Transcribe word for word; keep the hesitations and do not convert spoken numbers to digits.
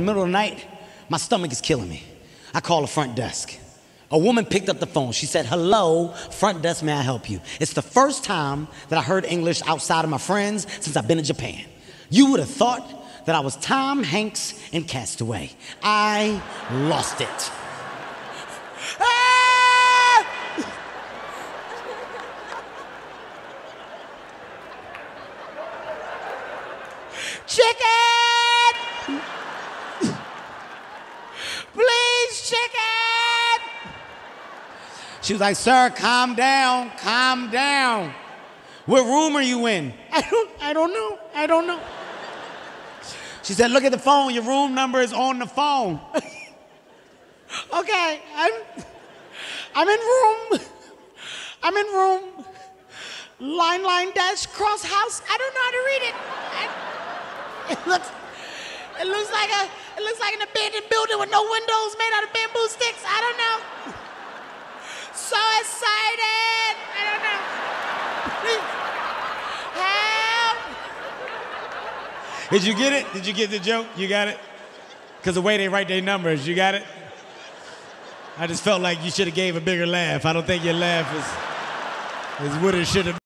middle of the night, my stomach is killing me. I call the front desk. A woman picked up the phone. She said, hello, front desk, may I help you? It's the first time that I heard English outside of my friends since I've been in Japan. You would have thought that I was Tom Hanks in Castaway. I lost it. Ah! Chicken! Please, chicken! She was like, sir, calm down, calm down. What room are you in? I don't, I don't know, I don't know. She said, look at the phone, your room number is on the phone. Okay, I'm, I'm in room, I'm in room, line, line, dash, cross, house. I don't know how to read it. I, it looks, it looks like a, it looks like an abandoned building with no windows made out of bamboo sticks. I don't know. So excited. I don't know. Help. Did you get it? Did you get the joke? You got it? Because the way they write their numbers, you got it? I just felt like you should have gave a bigger laugh. I don't think your laugh is, is what it should have been.